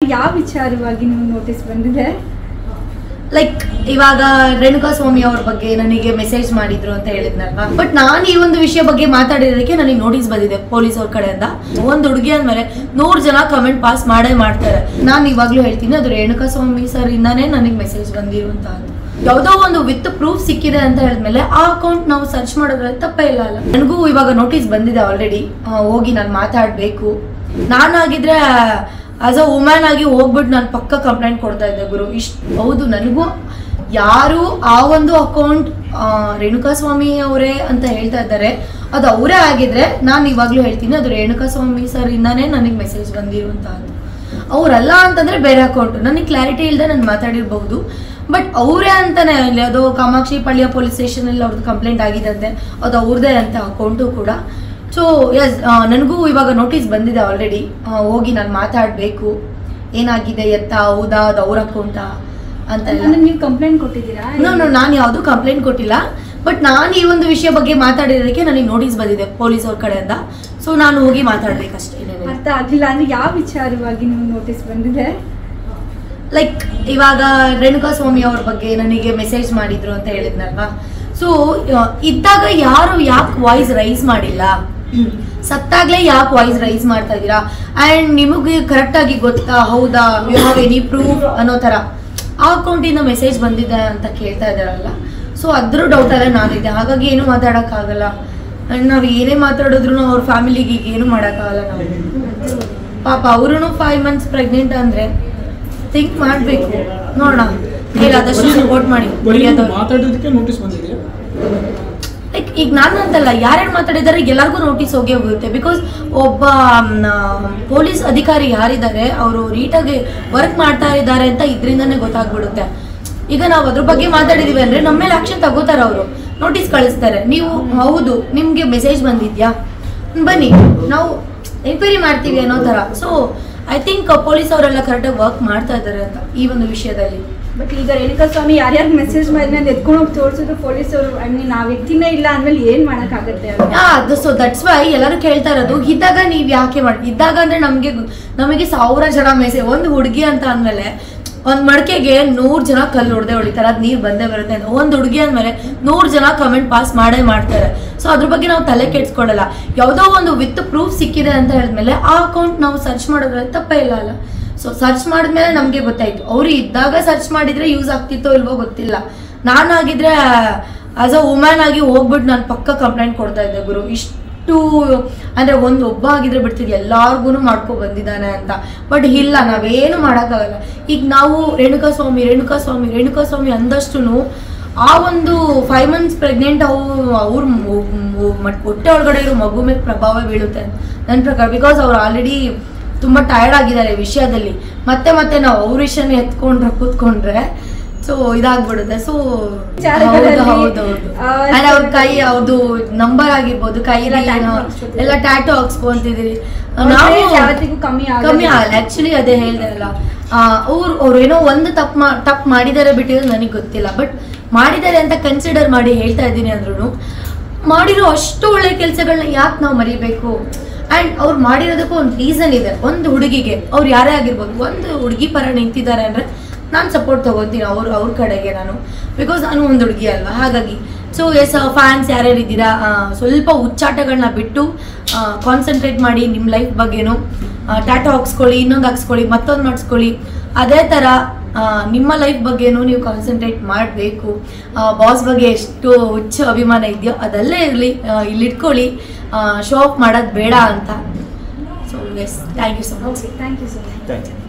ಯಾವ ವಿಚಾರವಾಗಿ ನೀವು ನೋಟಿಸ್ ಬಂದಿದೆ? ಲೈಕ್ ಇವಾಗ ರೇಣುಕಾ ಸ್ವಾಮಿ ಅವ್ರ ಬಗ್ಗೆ ನನಗೆ ಮೆಸೇಜ್ ಮಾಡಿದ್ರು ಅಂತ ಹೇಳಿದ್ನಲ್ವಾ. ಬಟ್ ನಾನು ಈ ಒಂದು ವಿಷಯ ಬಗ್ಗೆ ಮಾತಾಡಿರೋದಕ್ಕೆ ನನಗೆ ನೋಟಿಸ್ ಬಂದಿದೆ ಪೊಲೀಸ್ ಅವ್ರ ಕಡೆಯಿಂದ. ಒಂದು ಹುಡುಗಿ ಅಂದ್ಮೇಲೆ 100 ಜನ ಕಮೆಂಟ್ ಪಾಸ್ ಮಾಡೇ ಮಾಡ್ತಾರೆ. ನಾನು ಇವಾಗ್ಲೂ ಹೇಳ್ತೀನಿ, ಅದು ರೇಣುಕಾ ಸ್ವಾಮಿ ಸರ್ ಇಂದಾನೇ ನನಗೆ ಮೆಸೇಜ್ ಬಂದಿರುವಂತಹದ್ದು. ಯಾವುದೋ ಒಂದು ವಿತ್ ಪ್ರೂಫ್ ಸಿಕ್ಕಿದೆ ಅಂತ ಹೇಳಿದ್ಮೇಲೆ ಆ ಅಕೌಂಟ್ ನಾವು ಸರ್ಚ್ ಮಾಡೋದ್ರಲ್ಲಿ ತಪ್ಪೇ ಇಲ್ಲ ಅಲ್ಲ. ನನಗೂ ಇವಾಗ ನೋಟಿಸ್ ಬಂದಿದೆ ಆಲ್ರೆಡಿ. ಹೋಗಿ ನಾನು ಮಾತಾಡಬೇಕು. ನಾನಾಗಿದ್ರೆ ಆಸ್ ಅ ವುಮೆನ್ ಆಗಿ ಹೋಗ್ಬಿಟ್ಟು ನಾನು ಪಕ್ಕ ಕಂಪ್ಲೇಂಟ್ ಕೊಡ್ತಾ ಇದ್ದೆ ಗುರು. ಹೌದು, ನನಗೂ ಯಾರು ಆ ಒಂದು ಅಕೌಂಟ್ ರೇಣುಕಾ ಸ್ವಾಮಿ ಅವರೇ ಅಂತ ಹೇಳ್ತಾ ಇದ್ದಾರೆ, ಅದು ಅವರೇ ಆಗಿದ್ರೆ ನಾನು ಇವಾಗ್ಲೂ ಹೇಳ್ತೀನಿ, ಅದು ರೇಣುಕಾ ಸ್ವಾಮಿ ಸರ್ ಇಂದಾನೇ ನನಗೆ ಮೆಸೇಜ್ ಬಂದಿರುವಂತಹದ್ದು. ಅವರಲ್ಲ ಅಂತಂದ್ರೆ ಬೇರೆ ಅಕೌಂಟ್. ನನಗೆ ಕ್ಲಾರಿಟಿ ಇಲ್ಲದೆ ನಾನು ಮಾತಾಡಿರ್ಬಹುದು. ಬಟ್ ಅವರೇ ಅಂತಾನೆ ಅದು ಕಾಮಾಕ್ಷಿ ಪಾಳ್ಯ ಪೊಲೀಸ್ ಸ್ಟೇಷನ್ ಅಲ್ಲಿ ಅವ್ರದ್ದು ಕಂಪ್ಲೇಂಟ್ ಆಗಿದಂತೆ, ಅದು ಅವ್ರದೇ ಅಂತ ಅಕೌಂಟು ಕೂಡ. ಸೊ ಎಸ್, ನನಗೂ ಇವಾಗ ನೋಟಿಸ್ ಬಂದಿದೆ ಆಲ್ರೆಡಿ. ಹೋಗಿ ನಾನು ಮಾತಾಡಬೇಕು, ಏನಾಗಿದೆ ಎತ್ತ, ಹೌದಾ ಅದು ಅವ್ರ ಅಕೌಂಟಾ ಅಂತ. ನೀವು ಕಂಪ್ಲೇಂಟ್ ಕೊಟ್ಟಿದ್ದೀರಾ? ನಾನು ಯಾವುದು ಕಂಪ್ಲೇಂಟ್ ಕೊಟ್ಟಿಲ್ಲ. ಬಟ್ ನಾನು ಈ ಒಂದು ವಿಷಯ ಬಗ್ಗೆ ಮಾತಾಡಿರೋದಕ್ಕೆ ನನಗೆ ನೋಟಿಸ್ ಬಂದಿದೆ ಪೊಲೀಸ್ ಅವ್ರ ಕಡೆಯಿಂದ. ಸೊ ನಾನು ಹೋಗಿ ಮಾತಾಡ್ಬೇಕಷ್ಟೇ. ಅರ್ಥ ಆಗಿಲ್ಲ ಅಂದ್ರೆ ಯಾವ ವಿಚಾರವಾಗಿ ನೀವು ನೋಟಿಸ್ ಬಂದಿದೆ? ಲೈಕ್ ಇವಾಗ ರೇಣುಕಾ ಸ್ವಾಮಿ ಅವ್ರ ಬಗ್ಗೆ ನನಗೆ ಮೆಸೇಜ್ ಮಾಡಿದ್ರು ಅಂತ ಹೇಳಿದ್ನಲ್ವಾ. ಸೊ ಇದ್ದಾಗ ಯಾಕೆ ವಾಯ್ಸ್ ರೈಸ್ ಮಾಡಿಲ್ಲ? ಸತ್ತಾಗ್ಲೇ ಯಾಕೆ ವಾಯ್ಸ್ ರೈಸ್ ಮಾಡ್ತಾ ಇದ್ದೀರಾ? ಅಂಡ್ ನಿಮಗೆ ಕರೆಕ್ಟ್ ಆಗಿ ಗೊತ್ತಾ, ಹೌದಾ, ಯು ಹ್ಯಾವ್ ಎನಿ ಪ್ರೂಫ್ ಅನ್ನೋ ತರ ಆ ಅಕೌಂಟಿಂದ ಮೆಸೇಜ್ ಬಂದಿದೆ ಅಂತ ಕೇಳ್ತಾ ಇದ್ದಾರಲ್ಲ. ಸೊ ಅದ್ರ ಡೌಟ್ ಅಲ್ಲೇ ನಾನಿದೆ. ಹಾಗಾಗಿ ಏನು ಮಾತಾಡೋಕ್ಕಾಗಲ್ಲ. ಅಂಡ್ ನಾವು ಏನೇ ಮಾತಾಡಿದ್ರು ಅವ್ರ ಫ್ಯಾಮಿಲಿಗೆ ಈಗ ಏನು ಮಾಡೋಕ್ಕಾಗಲ್ಲ. ನಾವು ಪಾಪ ಅವರು 5 months ಪ್ರೆಗ್ನೆಂಟ್ ಅಂದ್ರೆ ಥಿಂಕ್ ಮಾಡಬೇಕು. ನೋಡೋಣ, ಆದಷ್ಟು ಸಪೋರ್ಟ್ ಮಾಡಿ. ಲೈಕ್ ಈಗ ನಾನು ಅಂತಲ್ಲ, ಯಾರ್ಯಾರು ಮಾತಾಡಿದ್ದಾರೆ ಎಲ್ಲರಿಗೂ ನೋಟಿಸ್ ಹೋಗೇ ಹೋಗುತ್ತೆ. ಬಿಕಾಸ್ ಒಬ್ಬ ಪೊಲೀಸ್ ಅಧಿಕಾರಿ ಯಾರಿದ್ದಾರೆ ಅವರು ನೀಟಾಗಿ ವರ್ಕ್ ಮಾಡ್ತಾ ಇದ್ದಾರೆ ಅಂತ ಇದರಿಂದನೇ ಗೊತ್ತಾಗ್ಬಿಡುತ್ತೆ. ಈಗ ನಾವು ಅದ್ರ ಬಗ್ಗೆ ಮಾತಾಡಿದೀವಿ ಅಂದ್ರೆ ನಮ್ಮ ಮೇಲೆ ಆಕ್ಷನ್ ತಗೋತಾರೆ. ಅವರು ನೋಟಿಸ್ ಕಳಿಸ್ತಾರೆ. ನೀವು ಹೌದು ನಿಮ್ಗೆ ಮೆಸೇಜ್ ಬಂದಿದ್ಯಾ, ಬನ್ನಿ ನಾವು ಎಂಕ್ವೈರಿ ಮಾಡ್ತೀವಿ ಅನ್ನೋ ತರ. ಸೊ ಐ ಥಿಂಕ್ ಪೊಲೀಸ್ ಅವರೆಲ್ಲ ಕರೆಕ್ಟಾಗಿ ವರ್ಕ್ ಮಾಡ್ತಾ ಇದ್ದಾರೆ ಅಂತ ಈ ಒಂದು ವಿಷಯದಲ್ಲಿ. ಬಟ್ ಈಗ ರೇಣುಕಾ ಸ್ವಾಮಿ ಯಾರ್ಯಾರು ಮೆಸೇಜ್ ಮಾಡಿದ್ರೆ ಎತ್ಕೊಂಡು ಹೋಗಿ ತೋರಿಸಿದ್ರು ಪೊಲೀಸ್ ಅವರು, ಆ ವ್ಯಕ್ತಿನೇ ಇಲ್ಲ ಅಂದ್ಮೇಲೆ ಏನ್ ಮಾಡಕ್ಕಾಗತ್ತೆ? ಸೊ ದಟ್ಸ್ ವೈ ಎಲ್ಲರೂ ಕೇಳ್ತಾ ಇರೋದು, ಇದ್ದಾಗ ನೀವ್ ಯಾಕೆ ಮಾಡಿ? ಇದ್ದಾಗ ಅಂದ್ರೆ ನಮಗೆ 1000 ಜನ ಮೆಸೇಜ್, ಒಂದು ಹುಡುಗಿ ಅಂತ ಅಂದ್ಮೇಲೆ ಒಂದ್ ಮಡಕೆಗೆ 100 ಜನ ಕಲ್ಲು ಹೊಡೆದೇ ಹೊಡಿತಾರೆ, ಅದ್ ನೀರ್ ಬಂದೇ ಬರುತ್ತೆ ಅಂತ. ಒಂದ್ ಹುಡುಗಿ ಅಂದ್ಮೇಲೆ 100 ಜನ ಕಮೆಂಟ್ ಪಾಸ್ ಮಾಡೇ ಮಾಡ್ತಾರೆ. ಸೊ ಅದ್ರ ಬಗ್ಗೆ ನಾವು ತಲೆ ಕೆಡ್ಸ್ಕೊಡಲ್ಲ. ಯಾವುದೋ ಒಂದು ವಿತ್ ಪ್ರೂಫ್ ಸಿಕ್ಕಿದೆ ಅಂತ ಹೇಳಿದ್ಮೇಲೆ ಆ ಅಕೌಂಟ್ ನಾವು ಸರ್ಚ್ ಮಾಡೋದ್ರಲ್ಲಿ ತಪ್ಪೇ ಇಲ್ಲ ಅಲ್ಲ. ಸೊ ಸರ್ಚ್ ಮಾಡಿದ್ಮೇಲೆ ನಮ್ಗೆ ಗೊತ್ತಾಯ್ತು. ಅವ್ರು ಇದ್ದಾಗ ಸರ್ಚ್ ಮಾಡಿದ್ರೆ ಯೂಸ್ ಆಗ್ತಿತ್ತೋ ಇಲ್ವೋ ಗೊತ್ತಿಲ್ಲ. ನಾನಾಗಿದ್ರೆ ಆಸ್ ಅ ವುಮೆನ್ ಆಗಿ ಹೋಗ್ಬಿಟ್ಟು ನಾನು ಪಕ್ಕ ಕಂಪ್ಲೇಂಟ್ ಕೊಡ್ತಾ ಇದ್ದೆ ಗುರು. ಅಂದ್ರೆ ಒಬ್ಬ ಆಗಿದ್ರೆ ಬಿಡ್ತಿದ್ವಿ, ಎಲ್ಲಾರ್ಗು ಮಾಡ್ಕೊ ಬಂದಿದ್ದಾನೆ ಅಂತ. ಬಟ್ ಇಲ್ಲ, ನಾವೇನು ಮಾಡೋಕ್ಕಾಗಲ್ಲ. ಈಗ ನಾವು ರೇಣುಕಾ ಸ್ವಾಮಿ ಅಂದಷ್ಟು ಆ ಒಂದು 5 months ಪ್ರೆಗ್ನೆಂಟ್ ಅವ್ರ ಹೊಟ್ಟೆ ಒಳಗಡೆ ಇರೋ ಮಗು ಮೇಲೆ ಪ್ರಭಾವ ಬೀಳುತ್ತೆ ನನ್ನ ಪ್ರಕಾರ. ಬಿಕಾಸ್ ಅವ್ರು ಆಲ್ರೆಡಿ ತುಂಬಾ ಟಯರ್ಡ್ ಆಗಿದ್ದಾರೆ ಈ ವಿಷಯದಲ್ಲಿ. ಮತ್ತೆ ನಾವು ಅವ್ರ ವಿಷಯನೇ ಕೂತ್ಕೊಂಡ್ರೆ ಸೊ ಇದಾಗ್ಬಿಡುತ್ತೆ. ಸೊ ಹೌದು ಅವ್ರ ಕೈ, ಅವ್ರದ್ದು ನಂಬರ್ ಆಗಿರ್ಬೋದು, ಕೈ ಎಲ್ಲ ಟ್ಯಾಟು ಹಾಕ್ಸ್ಕೊಂತಿದ್ದೀರಿ. ನಾವು ಕಮ್ಮಿ ಆಗಲ್ಲ. ಆಕ್ಚುಲಿ ಅದೇ ಹೇಳ್ದೆ ಅಲ್ಲ, ಅವ್ರು ಏನೋ ಒಂದು ತಪ್ಪು ಮಾಡಿದ್ದಾರೆ ಬಿಟ್ಟಿರೋದು ನನಗೆ ಗೊತ್ತಿಲ್ಲ. ಬಟ್ ಮಾಡಿದ್ದಾರೆ ಅಂತ ಕನ್ಸಿಡರ್ ಮಾಡಿ ಹೇಳ್ತಾ ಇದ್ದೀನಿ. ಅಂದ್ರೂ ಮಾಡಿರೋ ಅಷ್ಟು ಒಳ್ಳೆ ಕೆಲಸಗಳನ್ನ ಯಾಕೆ ನಾವು ಮರಿಬೇಕು? ಅಂಡ್ ಅವ್ರು ಮಾಡಿರೋದಕ್ಕೂ ಒಂದು ರೀಸನ್ ಇದೆ. ಒಂದು ಹುಡುಗಿಗೆ, ಅವ್ರು ಯಾರೇ ಆಗಿರ್ಬೋದು, ಒಂದು ಹುಡುಗಿ ಪರ ನಿಂತಿದ್ದಾರೆ ಅಂದ್ರೆ ನಾನು ಸಪೋರ್ಟ್ ತಗೋತೀನಿ ಅವ್ರ ಕಡೆಗೆ ನಾನು. ಬಿಕಾಸ್ ನಾನು ಒಂದು ಹುಡುಗಿ ಅಲ್ವಾ, ಹಾಗಾಗಿ. ಸೊ ಎಸ್, ಫ್ಯಾನ್ಸ್ ಯಾರ್ಯಾರು ಇದ್ದೀರಾ, ಸ್ವಲ್ಪ ಹುಚ್ಚಾಟಗಳನ್ನ ಬಿಟ್ಟು ಕಾನ್ಸಂಟ್ರೇಟ್ ಮಾಡಿ ನಿಮ್ಮ ಲೈಫ್ ಬಗ್ಗೆನೂ. ಟ್ಯಾಟೋ ಹಾಕ್ಸ್ಕೊಳ್ಳಿ, ಇನ್ನೊಂದು ಹಾಕ್ಸ್ಕೊಳ್ಳಿ, ಮತ್ತೊಂದು ಮಾಡಿಸ್ಕೊಳ್ಳಿ. ಅದೇ ಥರ ನಿಮ್ಮ ಲೈಫ್ ಬಗ್ಗೆನೂ ನೀವು ಕಾನ್ಸಂಟ್ರೇಟ್ ಮಾಡಬೇಕು. ಬಾಸ್ ಬಗ್ಗೆ ಎಷ್ಟು ಹುಚ್ಚು ಅಭಿಮಾನ ಇದೆಯೋ ಅದಲ್ಲೇ ಇರಲಿ, ಇಲ್ಲಿಟ್ಕೊಳ್ಳಿ. ಶೋ ಆಫ್ ಮಾಡೋದು ಬೇಡ ಅಂತ. So yes, thank you so much. Thank you so much.